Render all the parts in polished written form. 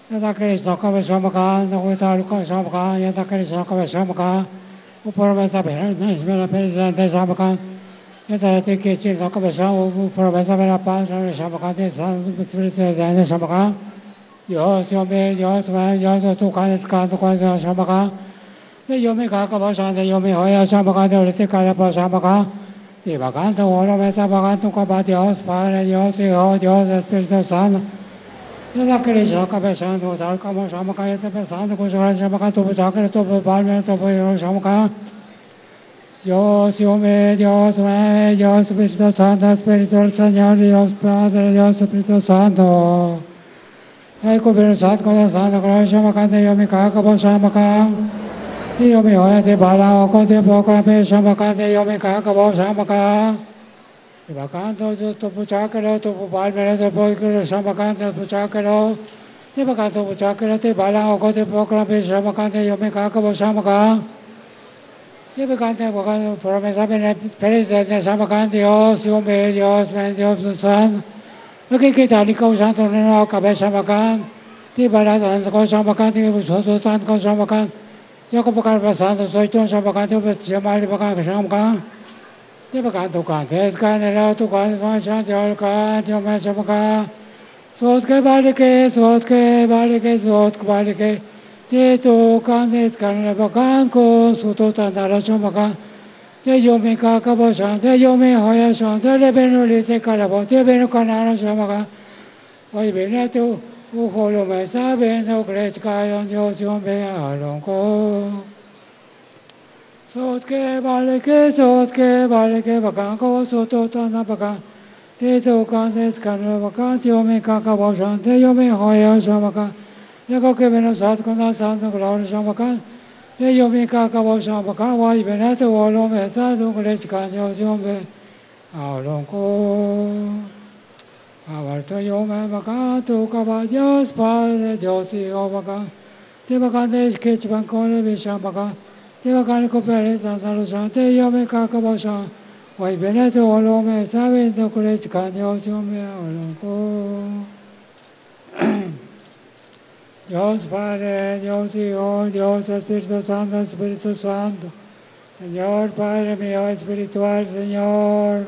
Yata Krishna Kava Samaka, Nakuta Luka Samaka, Yata Krishna Kava Samaka, Upurvasa Nishmela Perisante Samaka, Yata Tiki Chilka Kava Sam, Upurvasa Vera Padre Samaka, Spirit Samaka, Yos Yomi, Yos Man, Yos Tukan, Kantukan Samaka, the Yomi Kakabashan, the Yomi Hoya Samaka, the Ritikara Samaka, the Bakanta, all of us Sabakantu Kabati, Yos, Padre, Yos, Yos, Spirit Son. Yata Krishna Kava Santo, Dalkamo Samaka, Yata Santo, Kusara Samaka, Topo Chakra, Topo Balmer, Topo Samaka, Dios, Yome, Dios, Me, Dios, Espíritu Santo, Espíritu Señor, Dios Padre, Dios Espíritu Santo. Ecco per il Santo, Cosa Santo, Gloria Samaka, Yomi Kakabo Samaka, Yomi Hoya, Te Bala, Okote Pokra, Pe Samaka, Yomi Kakabo Samaka. Bakanto topo chakra topo balmera topo ikro samakanta topo chakra te bakanto topo chakra te bala oko te pokla pe samakanta yome kakabo samaka te bakanta bakanto promesa bene presidente samakanta Dios yome Dios men Dios san lo que tani ko santo no cabeza samakan te bala tanto ko samakanta que soto tanto ko samakan yo ko bakar pasando soy ton samakanta pues llamar bakar samakan te bakanto kante eskanera tu kante mashan jal kante yome samaka sot ke balike te to kante eskanera bakan ko soto tandara samaka te yome kakabo shan te yome hoya shan te lebenu lite kalabo te benu kanara samaka oy benetu ujolo me saben no krechkayon Dios yome alonko Sotke balike bakanko soto tana bakan te to kante skana bakan te yome kakabo shan te yome hoya samaka lego ke beno sat kona santo gloria samaka te yome kakabo shan bakan wai beneto olo me sadu krechkan Dios yome alonko abarto yome bakan tu kaba Dios Padre Dios Hijo bakan te bakan te skech bankole bisham bakan te bakan ko pere santa lusan te yome kakabo shan wai beneto olo me sabiendo krechkan Dios yome alonko Dios Padre, Dios Hijo, Dios Espíritu Santo, Espíritu Santo. Señor Padre mío espiritual, Señor.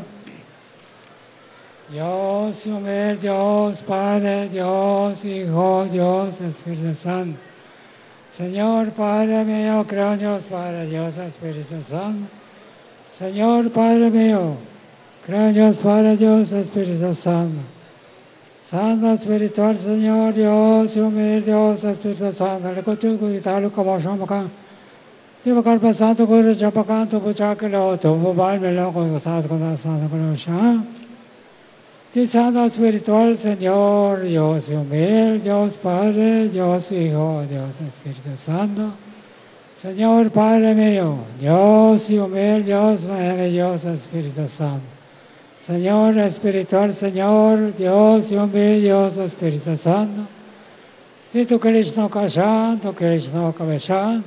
Dios, Yomel, Dios Padre, Dios Hijo, Dios Espíritu Santo. Señor Padre mío, creo en Dios Padre, Dios Espíritu Santo. Señor Padre mío, creo en Dios Padre, Dios Espíritu Santo. Santo Espiritual Señor, Dios, humilde Dios, Espíritu Santo, le cochuco y tal como Shamakan. Digo carpa santo, corre chapacan, tu puchacelo, tu bubalmelo, con los santos, con la santa, con los sham. Sí, Santo Espiritual Señor, Dios humilde, Dios Padre, Dios Hijo, Dios Espíritu Santo. Señor Padre mío, Dios humilde, Dios Dios Espíritu Santo. Señor espiritual, Señor, Dios, Yombi, Dios, Espíritu Santo. Si tu Krishna Kashan, tu Krishna Kaveshan,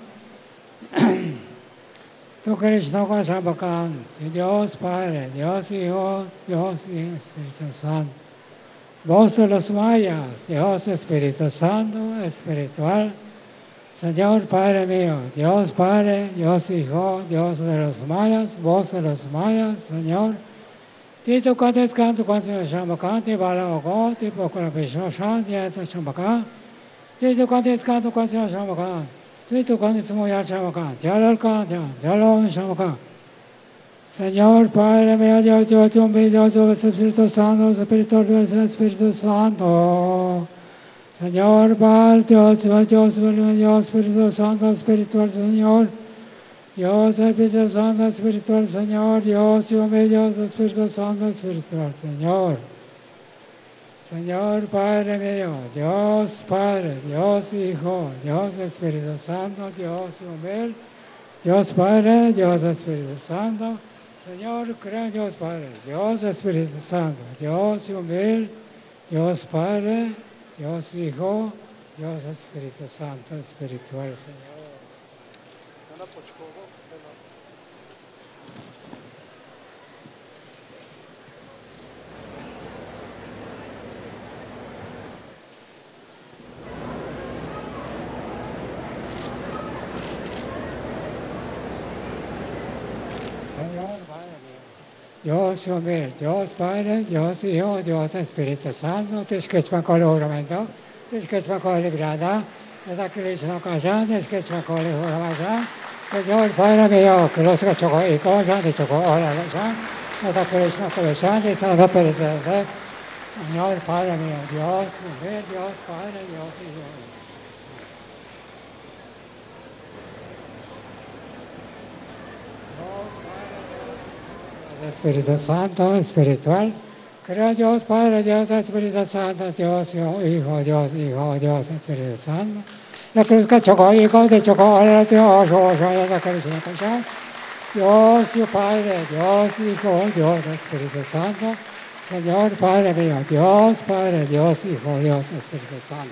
tu Krishna Kashan Bakan, Dios Padre, Dios Hijo, Dios y Espíritu Santo. Vos de los mayas, Dios Espíritu Santo, espiritual. Señor Padre mío, Dios Padre, Dios Hijo, Dios de los mayas, vos de los mayas, Señor. Tito Kantes Kanto Kanto Shamakanti Bala Oko, Tipo Korapesho Shan, Yata Shamakan. Tito Kantes Kanto Kanto Shamakan. Tito Kantes Moyar Shamakan. Jalal Kanto, Jalal Shamakan. Señor Padre mío, Dios, Dios, Dios, Espíritu Santo, Espíritu Dios, Espíritu Santo. Señor Padre, Dios, Dios, Espíritu Santo, Espíritu Señor. Dios Espíritu Santo, Espiritual Señor, Dios, Dios, Espíritu Santo, Espiritual Señor. Señor Padre mío, Dios Padre, Dios Hijo, Dios Espíritu Santo, Dios humilde, Dios Padre, Dios Espíritu Santo. Señor, creo en Dios Padre, Dios Espíritu Santo, Dios humilde, Dios Padre, Dios Hijo, Dios Espíritu Santo, Espiritual Señor. Dios humil, Dios Padre, Dios Hijo, Dios Espíritu Santo, Tishkechmakole juramento, Tishkechmakole librada, Yada Krishna Kashan, Tishkechmakole juramasa, Señor Padre mío, que los que chocó y cosas, de chocó ahora los han, Yada Krishna Kashan, de Santo Perecer, Señor Padre mío, Dios humil, Dios Padre, Dios Hijo. Espíritu Santo, espiritual. Creo Dios Padre, Dios Espíritu Santo, Dios Hijo, Dios Hijo, Dios Espíritu Santo. La cruz que chocó, Hijo, de chocó, ahora Dios, yo la cruz que chocó. Dios, tu Padre, Dios Hijo, Dios Espíritu Santo. Señor Padre mío, Dios Padre, Dios Hijo, Dios Espíritu Santo.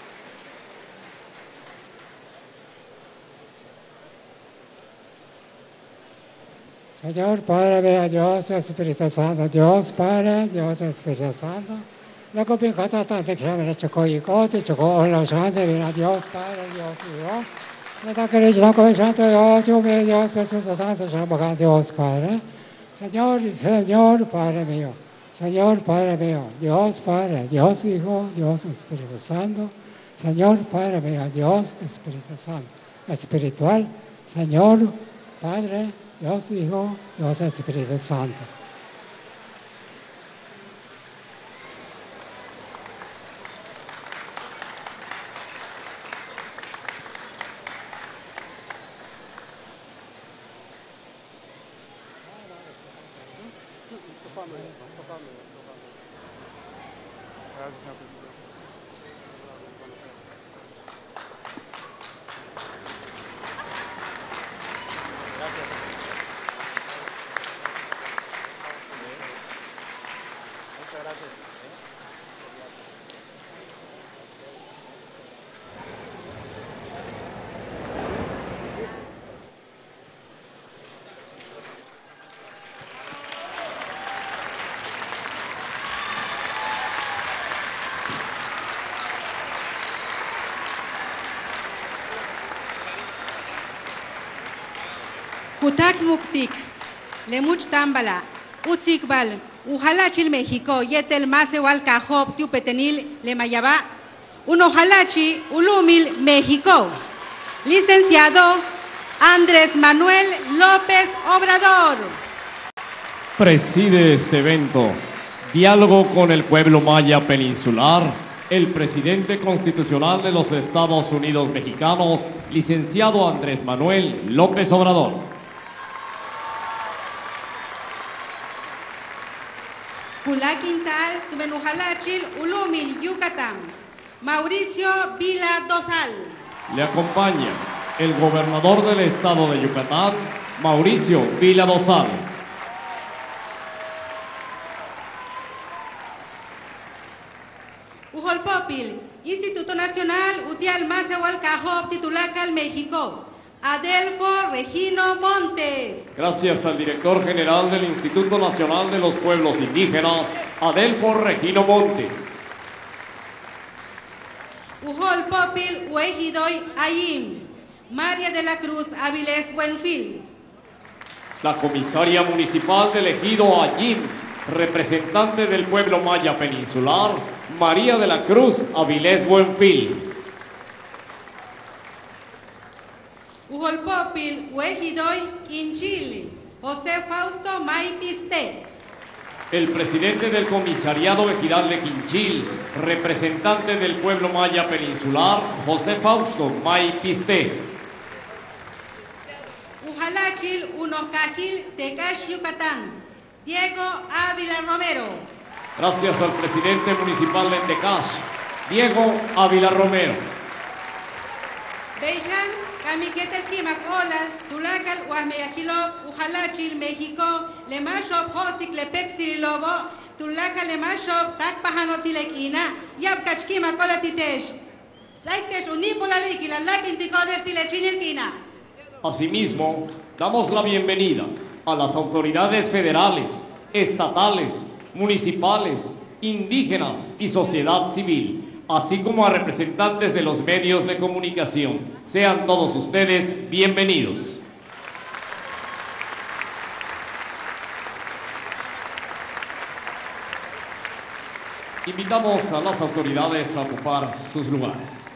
Señor Padre mío, Dios Espíritu Santo, Dios Padre, Dios Espíritu Santo. Luego bien cosa tan que se me chocó y cote, chocó los santos, mira Dios Padre, Dios Hijo. Nada que le llamo con Santo Dios, yo me Dios Espíritu Santo, llamo Dios Padre. Señor Padre mío, Señor Padre mío, Dios Padre, Dios Hijo, Dios Espíritu Santo. Señor Padre mío, Dios Espíritu Santo, espiritual, Señor Padre, Dios Hijo, Dios Espíritu Santo. Gracias, señor presidente. Muchas gracias. Kutak Muktik, Lemuch Tambala, Utzikbal, Ujalachil México, Yetel Masewal Cajob, Tiupetenil, Lemayabá, Unojalachi, Ulumil, México. Licenciado Andrés Manuel López Obrador. Preside este evento, diálogo con el pueblo maya peninsular, el presidente constitucional de los Estados Unidos mexicanos, licenciado Andrés Manuel López Obrador. Pula Quintal, Tumenujalachil, Ulumil, Yucatán. Mauricio Vila Dosal. Le acompaña el gobernador del estado de Yucatán, Mauricio Vila Dosal. Ujolpopil, Instituto Nacional Utial Masewal Cajob, Titulacal, México. Adelfo Regino Montes. Gracias al director general del Instituto Nacional de los Pueblos Indígenas, Adelfo Regino Montes. Ujol Popil Uejidoy Ayim. María de la Cruz Avilés Buenfil. La comisaria municipal del ejido Ayim, representante del pueblo maya peninsular, María de la Cruz Avilés Buenfil. Ujol Popil Uejidoy Quinchil. José Fausto Maipiste. El presidente del comisariado ejidal de Quinchil, representante del pueblo maya peninsular, José Fausto Maipiste. Ujalachil Unocajil Tecash Yucatán. Diego Ávila Romero. Gracias al presidente municipal de Tecash, Diego Ávila Romero. Beishan Kamiquetel Kimacola, Tulacal Huasmeyajilo, Ujalachil, México, Lemashop Hosik Lepexil Lobo, Tulaca Lemashop, Takpahanotilequina, Yapkachkima Cola Titesh. Saitesh Unipola Liquila, Laquinticodes Tilechinilquina. Asimismo, damos la bienvenida a las autoridades federales, estatales, municipales, indígenas y sociedad civil, así como a representantes de los medios de comunicación. Sean todos ustedes bienvenidos. Invitamos a las autoridades a ocupar sus lugares.